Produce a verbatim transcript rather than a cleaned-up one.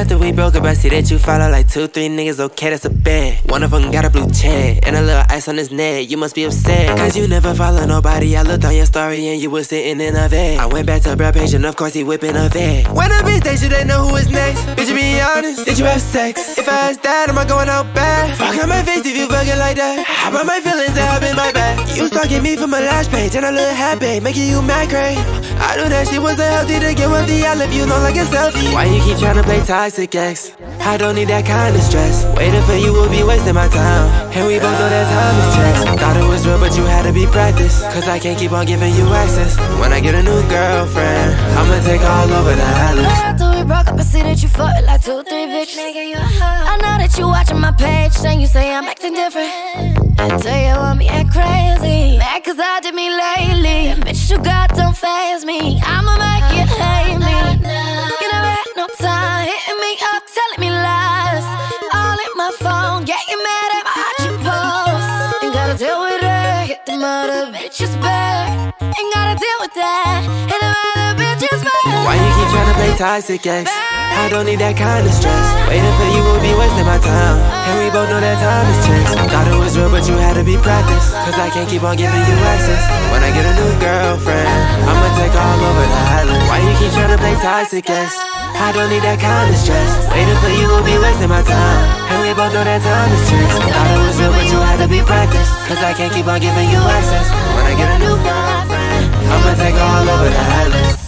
after we broke up, I see that you follow like two, three niggas, okay, that's a bet. One of them got a blue check and a little ice on his neck. You must be upset, cause you never follow nobody. I looked on your story and you was sitting in a vet. I went back to Brad Page and of course he whipping a vet. When the bitch they should they know who is next. Bitch, you be honest, did you have sex? If I ask that, am I going out bad? Fuck on my face if you fucking like that. I brought my feelings up in my back. You stalking me from my last page and I look happy, making you mad crazy. I knew that shit wasn't healthy to get wealthy. I left you alone like a selfie. Why you keep trying to play toxic ex? I don't need that kind of stress. Waiting for you will be wasting my time, and we both know that time is checks. Thought it was real but you had to be practiced, cause I can't keep on giving you access. When I get a new girlfriend, I'ma take all over the island. After we broke up, I see that you fuck like two, three bitches. I know that you watching my page, then you say I'm acting different. I tell you want me act crazy, mad cause I did me lately. Bitch, you got don't faze me, I'ma make you hate me. You never had no time, hitting me up, telling me lies. All in my phone, getting mad at my I G posts. Ain't gotta deal with her, hit them other bitches back. Ain't gotta deal with that, hit them other bitches back. Why you keep trying to play toxic ex? I don't need that kind of stress. Waiting for you will be wasting my time, and we both know that time is checks. Thought it was real but you had to be practiced, cause I can't keep on giving you access. When I get a new girlfriend, I'ma take all over the island. Why you keep trying to play toxic ex? I don't need that kind of stress. Waiting for you will be wasting my time, and we both know that time is checks. Thought it was real but you had to be practiced, cause I can't keep on giving you access. When I get a new girlfriend, I'ma take all over the island.